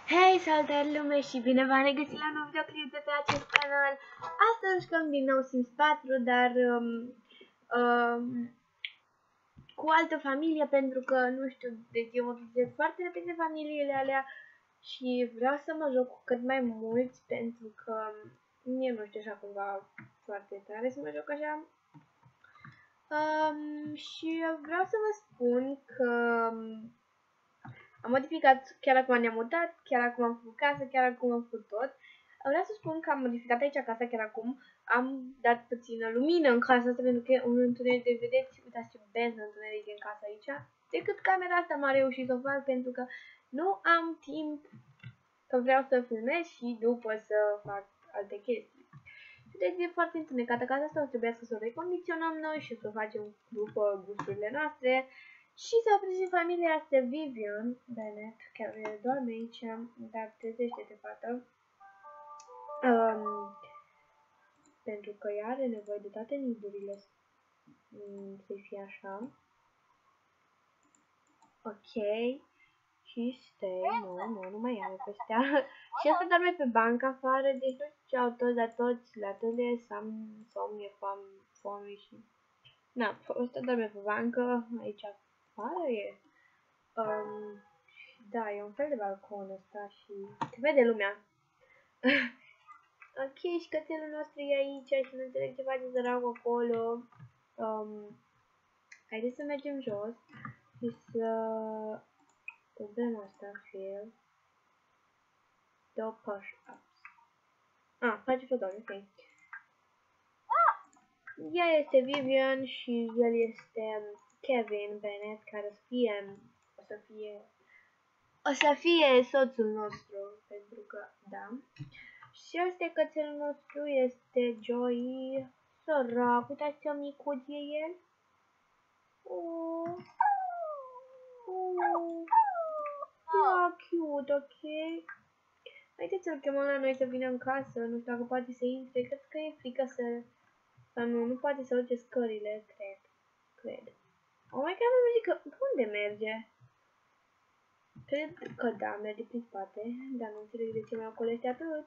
Hei, salutare lume și bine v-am regăsit la un nou videoclip de pe acest canal. Astăzi jucăm din nou Sims 4, dar cu altă familie, pentru că, nu știu, deci eu mă vizez foarte repede familiile alea și vreau să mă joc cu cât mai mulți, pentru că mie nu știu așa cumva foarte tare să mă joc așa. Și vreau să vă spun că am modificat, chiar acum ne-am mutat, chiar acum am făcut casă, chiar acum am făcut tot. Vreau să spun că am modificat aici casa chiar acum, am dat puțină lumină în casa asta pentru că e un întuneric de vedeți, uitați ce beznă întuneric e în casa aici. Decât camera asta m-a reușit să o fac pentru că nu am timp, că vreau să filmez și după să fac alte chestii. Deci e foarte întunecată casa asta, o trebuie să o recondiționăm noi și să o facem după gusturile noastre. Și să prezint familia asta, Vivian Bennett, care doarme aici, dar trezește-te, fată. Pentru că ea are nevoie de toate nidurile să fie așa. Ok. Și stay, nu mai are pe stea. Și asta doarme pe bancă afară, deci nu știu ce au toți, dar toți la tele, somnie, foame și... Na, ăsta doarme pe bancă, aici afară e. Da, e un fel de balcon ăsta și se vede lumea. Ok, și cățelul nostru e aici și nu înțeleg ce face săracul acolo. Haideți să mergem jos și să dăm asta în fel. Două push-ups. Face fotoare, ok. Ea este Vivian și el este Kevin Bennett, care o să fie soțul nostru, pentru că, da. Și este cățelul nostru, este Joey, sărac, uitați ce micuț e el. Cute, ok. Haideți să-l chemăm la noi să vină în casă, nu știu dacă poate să intre, cred că e frică să... Sau nu poate să urce scările, cred. Oh my god, mă zic că, unde merge? Cred că da, merge prin spate, dar nu înțeleg de ce mi-a ocolește atât.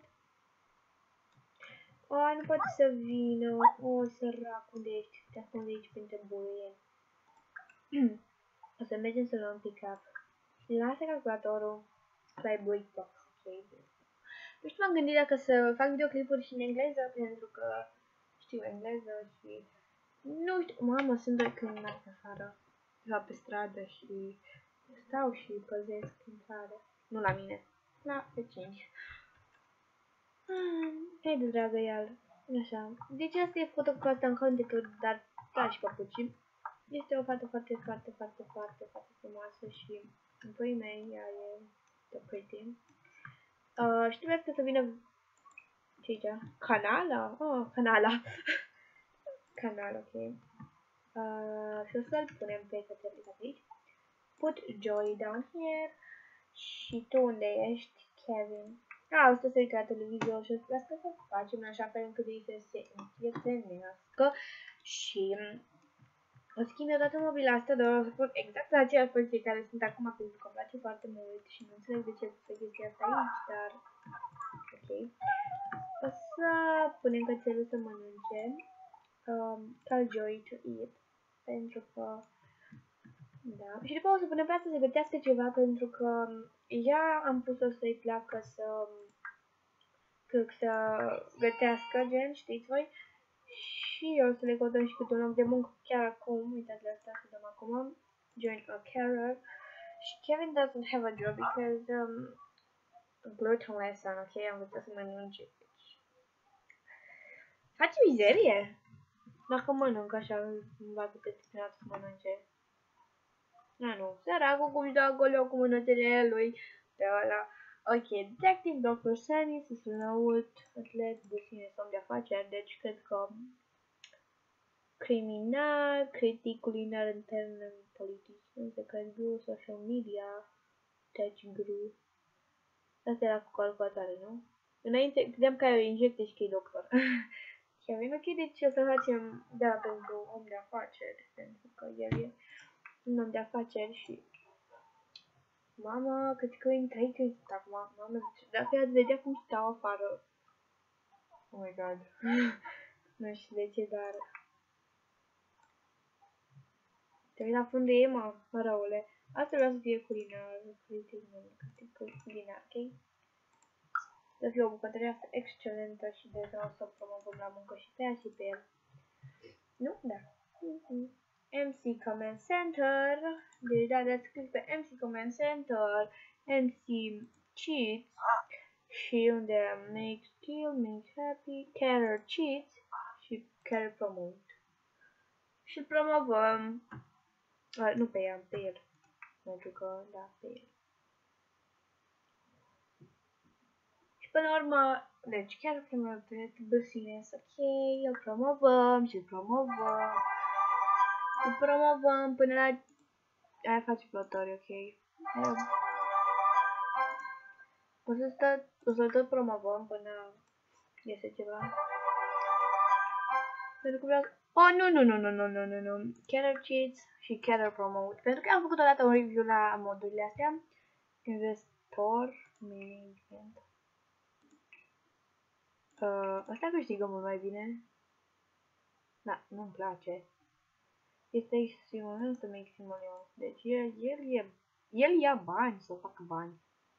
Nu poate să vină. Sărac, unde ești? Te ascunde aici printre buie. O să mergem să luăm pick-up. Lasă calculatorul. Play box. Ok. Nu știu, m-am gândit dacă să fac videoclipuri și în engleză, pentru că știu engleză și... Nu știu, mamă, sunt doi criminali afară. Sau pe stradă și... Stau și păzesc intrare. Nu la mine. La vecini. Haide, dragă, iar. Așa. Deci asta e foto cu asta în contentul, dar da și papuci. Este o fată foarte frumoasă și în puii mei ea e the pretty. Și trebuie să vină ce aici? Canala? Canala. Canal, ok. Și o să-l punem pe cățelul aici. Put Joy down here. Și tu unde ești, Kevin? O să se uită la televizor și o să plească să facem așa fel încât ei să se împrietenească și o schimb toată mobila asta, dar o să pun exact la aceeași poziție care sunt acum pentru că îmi place foarte mult și nu înțeleg de ce să chestia asta aici, dar ok. O să punem cățelul să mănânce, tell Joy to eat, pentru că da. Și după o să punem pe asta să gătească ceva, pentru că ea am pus-o să-i placă să gătească, gen, știți voi? Și eu o să le căutăm și câte un loc de muncă chiar acum, uitați la asta, să dăm acum, join a carer. Și Kevin doesn't have a job because, gluten lesson, ok, am învățat să mănânce. Face mizerie! Dacă mănânc așa, va putea să mănânce. Nu, săracul cum își dă acolo cu mânățele lui pe ăla. Ok, detective, Dr. Sunny, susținăut, atlet, bucine, somn de afaceri, deci cred că criminal, critic, culinar, intern, politician, secret guru, social media, tech guru. Asta era cu calculatoare, nu? Înainte credeam că ai o injecție și că e doctor. Kevin, ok, deci o să facem, da, pentru om de afaceri, pentru că el e un om de afaceri și Mama, câți câini, 3 câini sunt acum. Mama, dacă ați vedea cum stau afară. Oh my god. Nu știu de ce, dar... Te uiți la fundul ei, mă, răule. Asta vreau să fie culinar, culinar, ok? Să fie o bucătărie excelentă și de să o să promovăm la muncă și pe ea și pe el. Nu? Da. MC Command Center. Deci da, dați click pe MC Command Center, MC Cheats și unde Make Skill, Make Happy, Career Cheats și Career Promote. Și promovăm, nu pe ea, pe el, pentru că, da, pe el. Și până la urmă, deci Career Promote, business, ok, îl promovăm și îl promovăm. Îl promovăm până la... Aia face plători, ok? O să tot promovăm până iese ceva. Pentru că vreau... Oh, nu. Career Cheats și Career Promote. Pentru că am făcut odată un review la modurile astea. Investor Management. Asta câștigă mult mai bine. Da, nu-mi place. Este extremul să maximul. Deci el ia bani, să facă bani.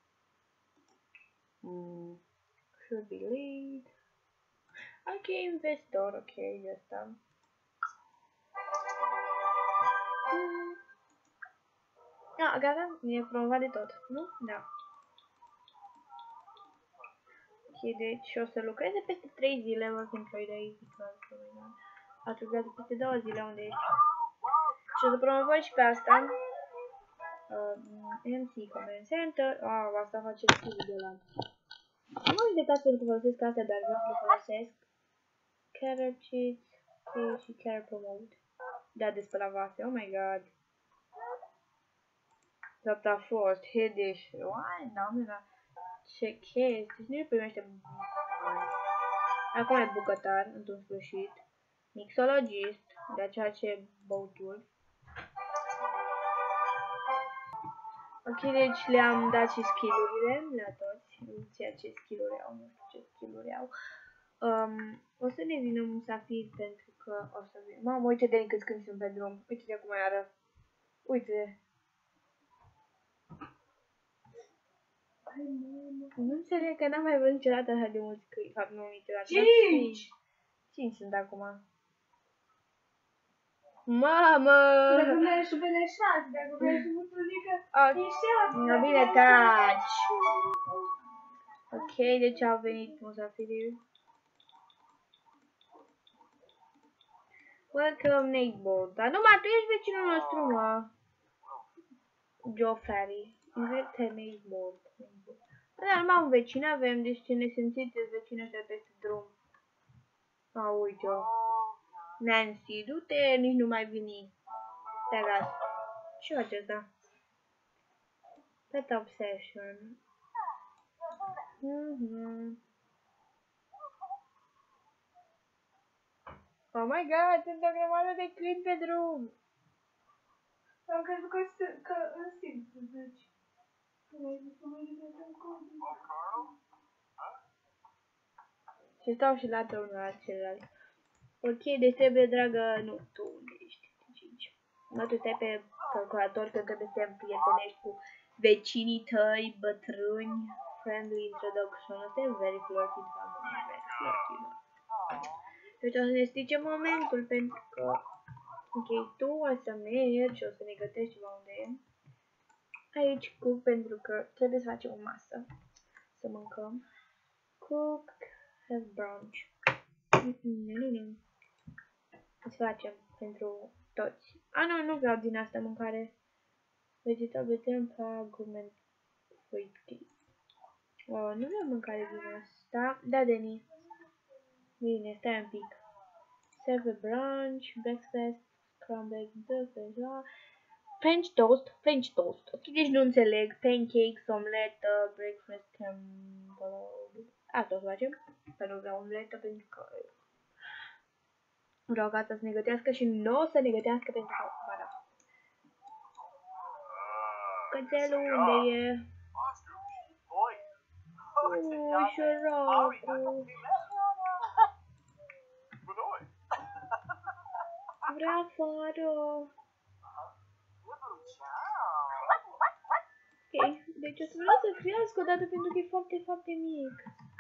Should be lead. Ok, investor, ok, ăsta. Ah, gata, e promovat de tot, nu? Da. Ok, deci o să lucreze peste 3 zile, working trade aici, ați lucrat peste 2 zile, unde ești? Și o să promovăm și pe asta. MC Command Center. Asta face skill de la. Nu am uitat pentru că folosesc astea, dar vreau să le folosesc. Career Cheats, ok, și Career Promote. Da, de spălat vase, oh my god. Asta a fost, Hedish. Uai, doamne, ce chestii, deci nu primește bani. Acum e bucătar, într-un sfârșit. Mixologist, de aceea ce băuturi. Ok, deci le-am dat și skill-urile la toți, ceea ce skill-uri au, nu știu ce skill-uri au. O să ne vină musafir pentru că o să vin. Mamă, uite de câți când sunt pe drum, uite de cum mai arăt. Uite. Nu înțeleg că n-am mai văzut niciodată așa de mulți câini, fapt nu niciodată. 5! 5 sunt acum. Mamă! Dacă mergi sub ele 6, dacă mergi sub multiplică, e 7. No, bine, taci! Ok, deci au venit musafirii. Welcome, neighbor. Dar numai tu ești vecinul nostru, mă. Joe Ferry. Invite neighbor. Dar numai un vecin avem, deci ce ne simțiți vecini ăștia peste drum. Uite-o. Nancy, du-te, nici nu mai vini. Te las. Ce face asta? Pet obsession. Oh my god, sunt o grămadă de câini pe drum. Am crezut că în simt, deci. Și stau și la unul la celălalt. Ok, deci trebuie, dragă, nu, tu unde ești? 5. Mă, tu stai pe calculator că trebuie să te împrietenești cu vecinii tăi, bătrâni, friendly introduction. Asta e very flirty, family, very flirty, da. Deci o să ne strice momentul pentru că, ok, tu o să mergi și o să ne gătești ceva unde e. Aici cook pentru că trebuie să facem o masă. Să mâncăm. Cook, have brunch. Să facem pentru toți. Nu vreau din asta mâncare. Vegetable temple, gourmet fruit cake. Nu vreau mâncare din asta. Da, Deni. Bine, stai un pic. Serve a brunch, breakfast, scrambled eggs, French toast. Ok, deci nu înțeleg. Pancakes, omletă, breakfast, scrambled. Asta o să facem. Dar nu vreau omletă pentru că vreau ca asta să ne gătească și nu o să ne gătească pentru că, ba da. Cățelul unde e? Săracul. Vrea afară. Ok, deci o să vreau să crească odată pentru că e foarte, foarte mic.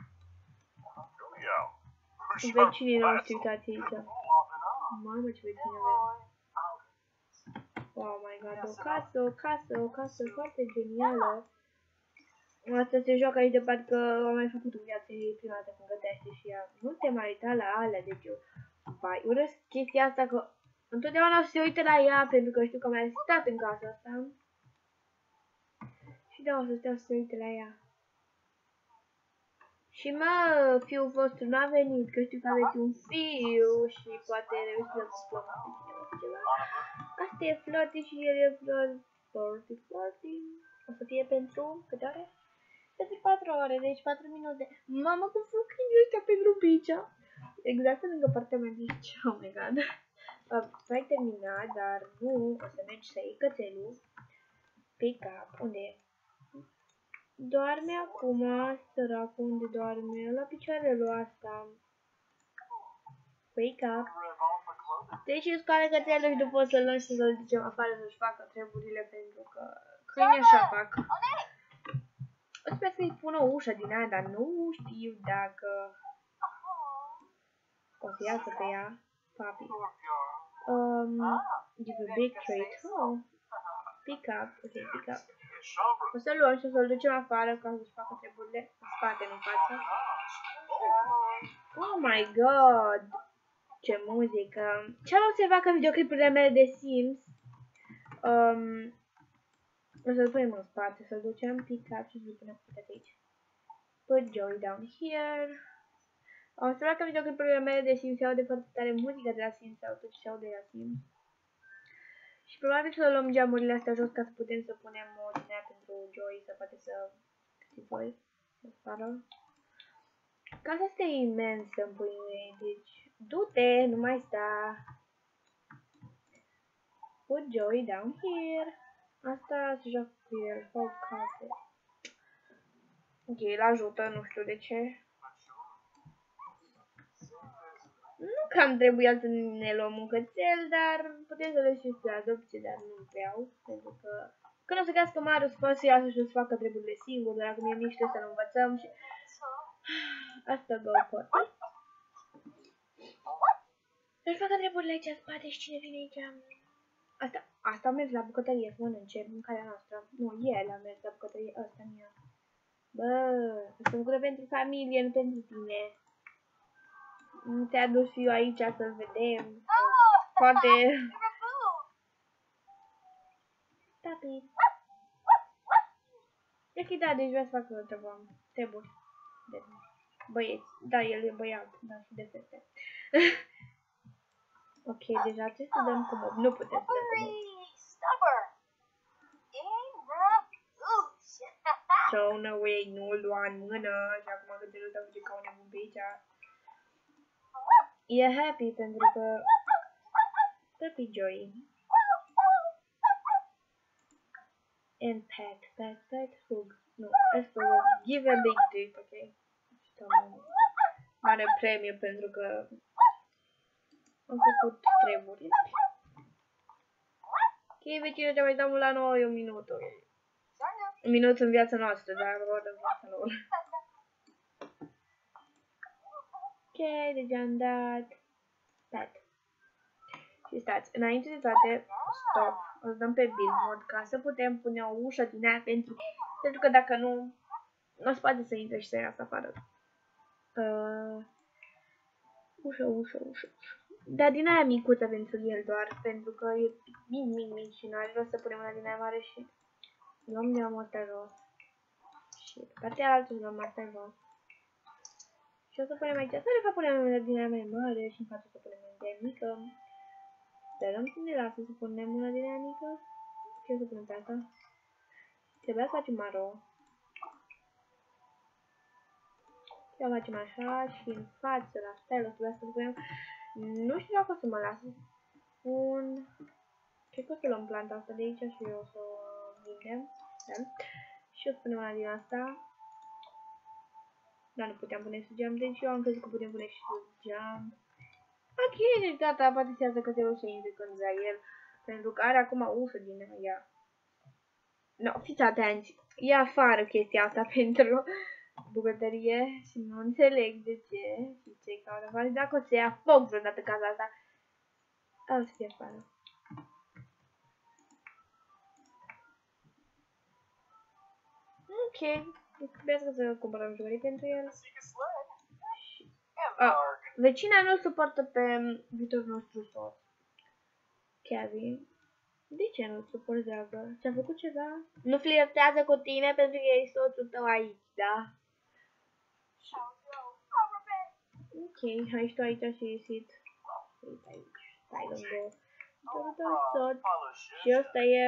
Vecinii noștri, uitați aici. Mamă, ce vecini avem. Oh my god, o casă foarte genială. Asta se joacă aici de parcă am mai făcut în viața ei prima dată când gătește și ea. Nu te mai uita la alea, deci eu vai, urăsc chestia asta că întotdeauna se uită la ea pentru că știu că mai stat în casa asta. Și da, o să stea să se uite la ea. Și mă, fiul vostru n-a venit, că știu că aveți un fiu și poate reușiți să plăcă ceva. Asta e Flirty și el e Flirty. O să fie pentru câte ore? Pentru 4 ore, deci 4 minute. Mamă, cum fac câinii ăștia pentru picea? Exact lângă partea mea, deci, oh my god. Ai terminat, dar nu, o să mergi să iei cățelul. Pick up, unde e? Doarme acum, săracul, unde doarme? La picioarele asta. Wake up. Deci îți scoală cățelul și după o să-l luăm și să-l ducem afară să-și facă treburile pentru că câinii așa fac. O să să-i pună o ușă din aia, dar nu știu dacă o să iasă pe ea, papi. Give a big treat. Oh. Pick up. Ok, pick up. O să-l luăm și o să-l ducem afară ca să-și facă treburile în spate, nu în față. Oh my god! Ce muzică! Ce am observat că videoclipurile mele de Sims o să-l punem în spate, să-l ducem, pick up și să-l punem aici. Put Joey down here. Am observat că videoclipurile mele de Sims se aude foarte tare muzica de la Sims sau tot ce se aude de la Sims. Și probabil să luăm geamurile astea jos ca să putem să punem o din aia pentru Joey, să poate să știți voi, să sară. Casa asta e imensă în puii mei, deci du-te, nu mai sta. Put Joey down here. Asta se joacă cu el, fac case. Ok, îl ajută, nu știu de ce. Nu cam trebuia să ne luăm un cățel, dar putem să le și pe adopție, dar nu vreau, pentru că când o să crească mare o să poată să iasă și o să facă treburile singur, dar acum e mic trebuie să-l învățăm și asta go poate. Să-și facă treburile aici în spate și cine vine aici. Asta a mers la bucătărie să mănânce mâncarea noastră. Nu, el a mers la bucătărie, ăsta nu e. Bă, sunt făcută pentru familie, nu pentru tine. Nu te-a dus eu aici să-l vedem. Poate... Tapi. Ok, da, deci vrea să facă treburi. De băieți. Da, el e băiat, da, și de fete. Ok, deja trebuie să dăm cu mob. Nu putem să dăm cu mob. Thrown away, nu-l lua în mână. Și acum când te lua să ca un nebun pe aici. E happy pentru că... Puppy Joy. And pet, hug. Nu, asta give a big treat, ok? Mare premiu pentru că am făcut treburi. Ok, vecină, te mai dăm la noi un minut, ok? Un minut în viața noastră, dar o oră în viața lor. Ok, deci am dat pet. Și stați, înainte de toate, stop, o să dăm pe build mode ca să putem pune o ușă din aia pentru că dacă nu, nu se poate să intre și să iasă afară. Ușă. Dar din aia micuță pentru el doar, pentru că e mic și nu are rost să punem una din aia mare și luăm asta jos. Și pe partea altă luăm asta jos. Și o să punem aici, să de fapt punem una din aia mai mare și în față să punem una din aia mică. Sperăm să ne lasă să punem una din aia mică. Și o să punem pe asta. Trebuia să facem maro. Și o facem așa și în față la fel o să trebuia să punem. Nu știu dacă o să mă las un... Cred că o să luăm planta asta de aici și o să o vindem. Și o să punem una din asta. Dar nu puteam pune sub geam, deci eu am crezut că putem pune și sub geam. Ok, deci gata, patisează că se reușește intre când vrea el. Pentru că are acum ușă din ea. No, fiți atenți. E afară chestia asta pentru bucătărie și nu înțeleg de ce. Și ce caut afară. Dacă o să ia foc vreodată casa asta, o să fie afară. Ok. Trebuie să cumpărăm jucării pentru el. Vecina nu suportă pe viitorul nostru soț. Kevin. De ce nu suportează? Ți-a făcut ceva? Nu flirtează cu tine pentru că e soțul tău aici, da? Ok, hai și tu aici și ieșit. Uite aici, stai lângă viitorul tău soț. Și ăsta e...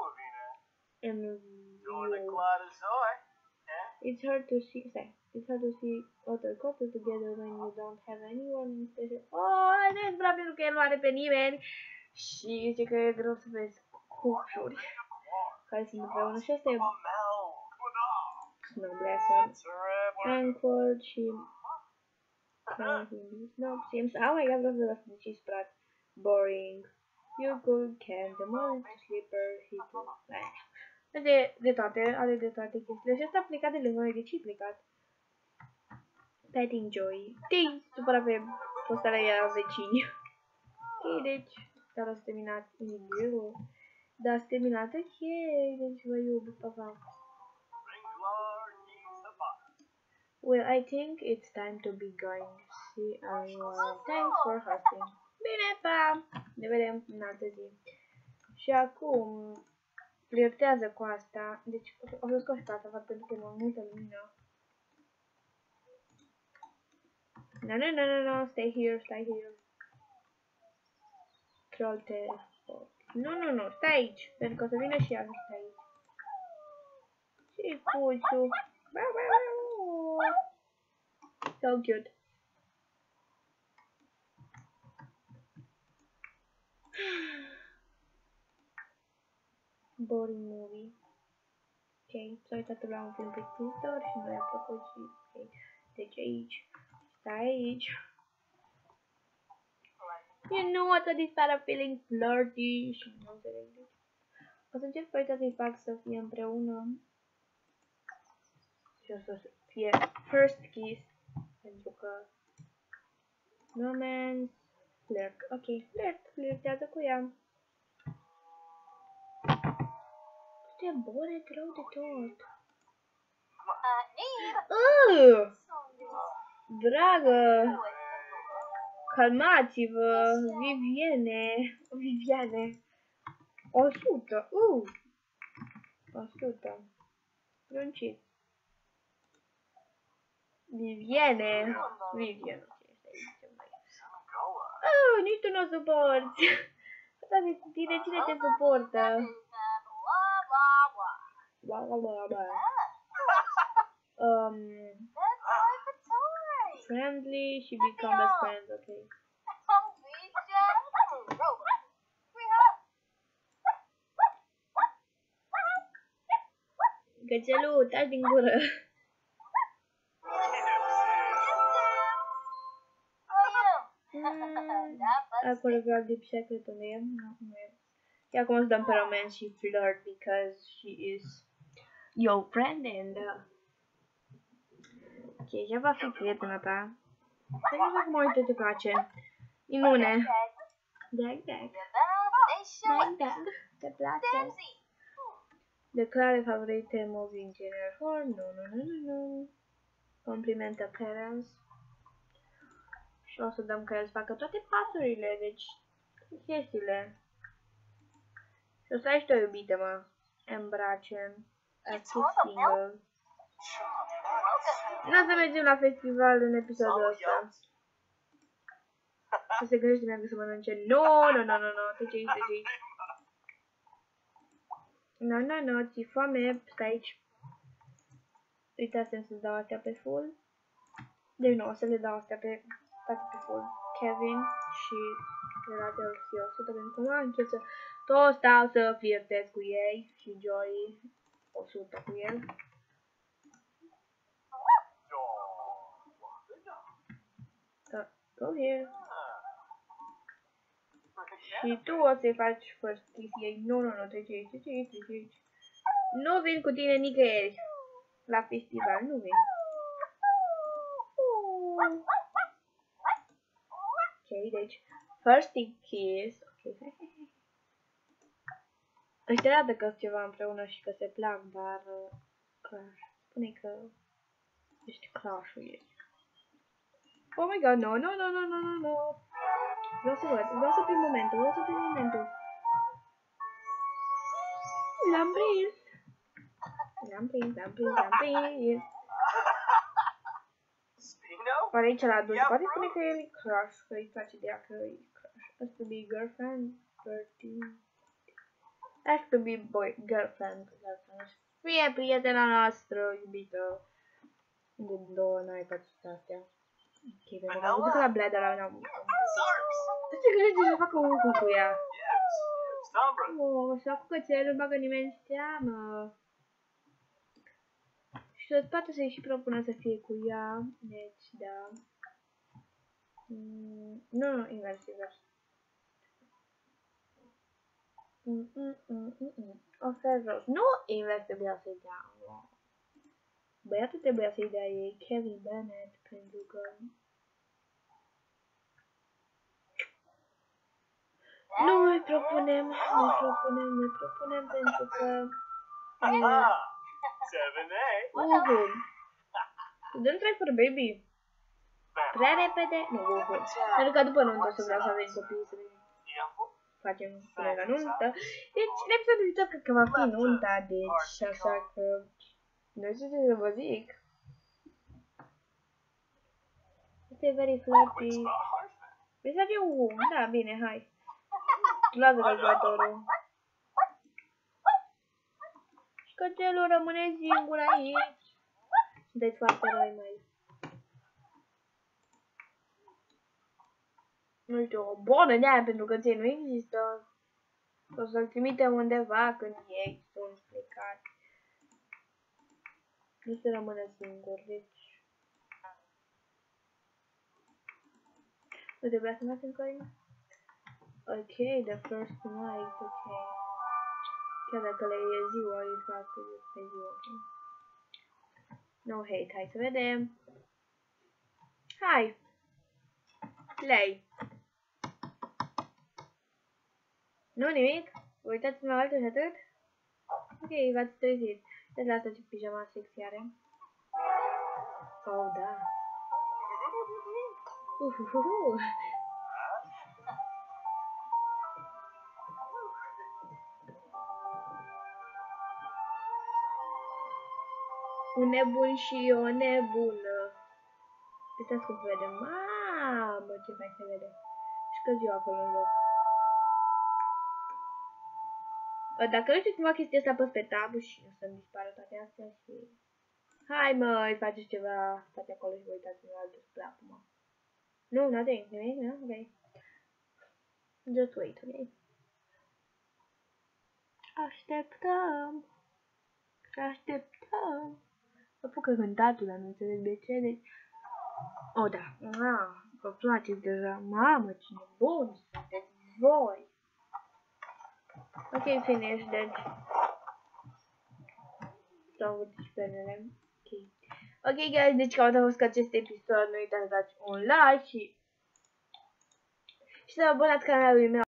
It's hard to see, it's hard to see other couples together when you don't have anyone in special. Oh, nu pentru că el nu are pe nimeni. Și zice că e greu să vezi cupluri care sunt împreună. Și asta e Snow Blossom, Anchor și Snow Sims. Oh my god, vreau să vă spun ce sprat. Boring. You could can the moment sleeper, he could. De toate, are de toate chestiile. Și asta a plecat de lângă noi. De ce-i plecat? Petting Joy. Te-ai supărat pe postarea aia vecini. Ok, deci, dar ați terminat individuul. Dar ați terminat, ok, deci vă iubesc, papa. Well, I think it's time to be going. See, thanks for hosting. Bine, pa! Ne vedem în altă zi. Și acum flirtează cu asta. Deci o să scos pe asta, fac pentru că e mai multă lumină. No, stay here, stay here. Troll teleport. Nu, stai aici, pentru că o să vină și ea să stai aici. Și puțu. So cute. Boring movie. Ok, s-a uitat la un film plictisitor și nu i-a plăcut și... Ok, deci aici. Stai aici. You know what, I started feeling flirty și nu înțeleg de ce. O să încerc pe aici să-i fac să fie împreună. Și o să fie first kiss. Pentru că... Romance... Flirt. Ok, flirtează cu ea. Ce bore rău de tot. Dragă! Calmați-vă! Viviane! 100! 100! Runcit! Viviane! Nici tu nu o suporti! Asta de tine, cine te suportă? Friendly, she become best friends, okay. Gățelul, taci din gură! Acolo vreau deep secret unde e? Nu e. E acum să dăm pe romance și flirt because she is your friend and ok, ea va fi prietena ta. Să vedem acum uite ce face. Imune. Dag. Te place. Declare favorite movie in general. No. Complimentă parents. Și o să dăm ca el să facă toate pasurile, deci chestiile. Și o să ai și tu, iubite, mă, îmbrace. A kiss single. Nu o să mergem la festival în episodul ăsta. Să se gândește meargă să mănânce. No, trece aici. No, ți-i foame, stai aici. Uitasem să-ți dau astea pe full. Deci nu, o să le dau astea pe full. Kevin și relația fie 100 pentru că nu am chef să tot stau să flirtez cu ei și Joey. 100 cu el. Go here. Și tu o să-i faci first kiss ei. Nu, trece aici. Nu vin cu tine nicăieri. La festival, nu vin. Ok, deci, first kiss. Ok, ăștia arată că ceva împreună și că se plac, dar Crash. Spune că ești Crash-ul ei. Oh my god, no. Vreau să văd, vreau să prind momentul. L-am prins. Oare aici l-a adus? Poate spune că el e crush, că îi place de ea, că e crush. Has to be girlfriend, flirting. Has to be girlfriend. Fie prietena noastră, iubită. De două n-ai pățit astea. Ok, pentru că am văzut că la Blada la n-am... Ce crezi să facă un cu ea? Și acum cățelul nu bagă nimeni în seamă. Și tot poate să-i și propună să fie cu ea. Deci, da. Nu, invers. Ofer rost. Nu, invers trebuia să-i dea. Băiatul trebuia să-i dea ei Kevin Bennett, pentru că... Nu îi propunem pentru că... Don't try for a baby. Prea repede? Nu, pentru că după nuntă o să vreau să avem copii, să facem până la nuntă. Deci, în episodul viitor cred că va fi nunta, deci așa că... Nu știu ce să vă zic. Este very flirty. Vrei să facem un? Da, bine, hai. Luați calculatorul. Și cățelul rămâne singur aici. Sunteți foarte răi, mai. Nu știu, o bonă de aia pentru căței nu există. O să-l trimitem undeva când ei sunt plecați. Nu se rămâne singur, deci... Nu trebuia să facem coin? Ok, the first night, ok. Chiar dacă le e ziua, îi fac pe ziua, ok. No hate, hai să vedem. Hai! Play! Nu nimic? Uitați-mă la altul și atât? Ok, v-ați trezit. Uitați la asta ce pijama sexy are. Oh, da. Un nebun și o nebună. Uitați cum vede. Mamă, ce fain se vede. Și că ziua acolo în loc. Dacă nu știți cumva chestia asta, apăs pe tab și o să-mi dispară toate astea și... Hai măi, faceți ceva, stați acolo și vă uitați la altul spre acum. Nu, nothing, nimic, nu? Ok. Just wait, ok? Așteptăm. Apucă cântatul, dar nu înțeleg de ce, deci... Oh, da. Vă place deja. Mamă, cine bun sunteți voi. Ok, finish, deci. Sau disperele. Ok, guys, deci cam atât a fost că acest episod. Nu uitați să dați un like și să vă abonați canalului meu.